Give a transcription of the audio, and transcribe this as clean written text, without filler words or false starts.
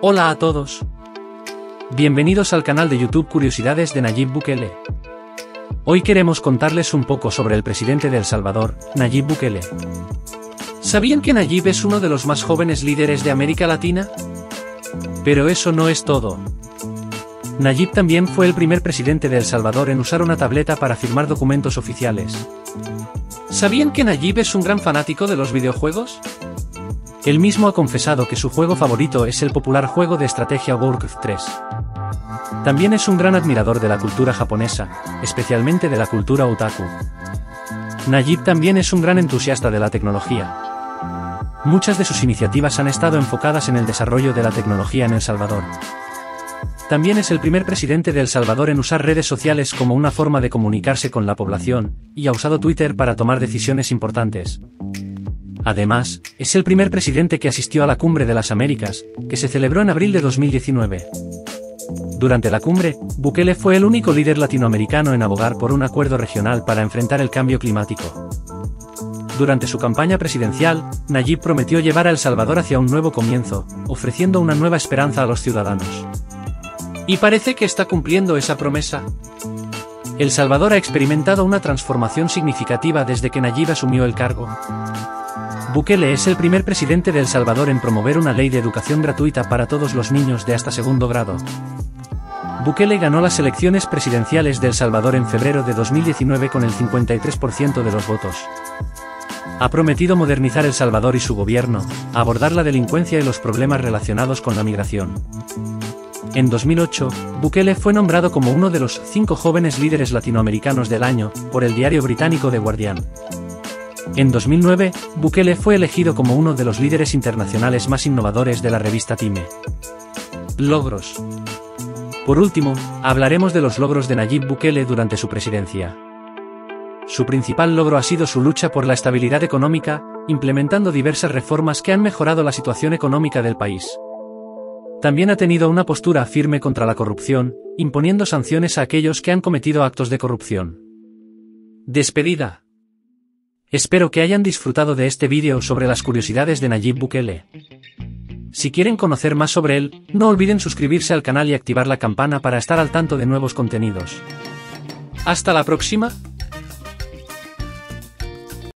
Hola a todos. Bienvenidos al canal de YouTube Curiosidades de Nayib Bukele. Hoy queremos contarles un poco sobre el presidente de El Salvador, Nayib Bukele. ¿Sabían que Nayib es uno de los más jóvenes líderes de América Latina? Pero eso no es todo. Nayib también fue el primer presidente de El Salvador en usar una tableta para firmar documentos oficiales. ¿Sabían que Nayib es un gran fanático de los videojuegos? Él mismo ha confesado que su juego favorito es el popular juego de estrategia Warcraft 3. También es un gran admirador de la cultura japonesa, especialmente de la cultura otaku. Nayib también es un gran entusiasta de la tecnología. Muchas de sus iniciativas han estado enfocadas en el desarrollo de la tecnología en El Salvador. También es el primer presidente de El Salvador en usar redes sociales como una forma de comunicarse con la población, y ha usado Twitter para tomar decisiones importantes. Además, es el primer presidente que asistió a la Cumbre de las Américas, que se celebró en abril de 2019. Durante la cumbre, Bukele fue el único líder latinoamericano en abogar por un acuerdo regional para enfrentar el cambio climático. Durante su campaña presidencial, Nayib prometió llevar a El Salvador hacia un nuevo comienzo, ofreciendo una nueva esperanza a los ciudadanos. Y parece que está cumpliendo esa promesa. El Salvador ha experimentado una transformación significativa desde que Nayib asumió el cargo. Bukele es el primer presidente de El Salvador en promover una ley de educación gratuita para todos los niños de hasta segundo grado. Bukele ganó las elecciones presidenciales de El Salvador en febrero de 2019 con el 53% de los votos. Ha prometido modernizar El Salvador y su gobierno, abordar la delincuencia y los problemas relacionados con la migración. En 2008, Bukele fue nombrado como uno de los 5 jóvenes líderes latinoamericanos del año, por el diario británico The Guardian. En 2009, Bukele fue elegido como uno de los líderes internacionales más innovadores de la revista Time. Logros. Por último, hablaremos de los logros de Nayib Bukele durante su presidencia. Su principal logro ha sido su lucha por la estabilidad económica, implementando diversas reformas que han mejorado la situación económica del país. También ha tenido una postura firme contra la corrupción, imponiendo sanciones a aquellos que han cometido actos de corrupción. Despedida. Espero que hayan disfrutado de este vídeo sobre las curiosidades de Nayib Bukele. Si quieren conocer más sobre él, no olviden suscribirse al canal y activar la campana para estar al tanto de nuevos contenidos. ¡Hasta la próxima!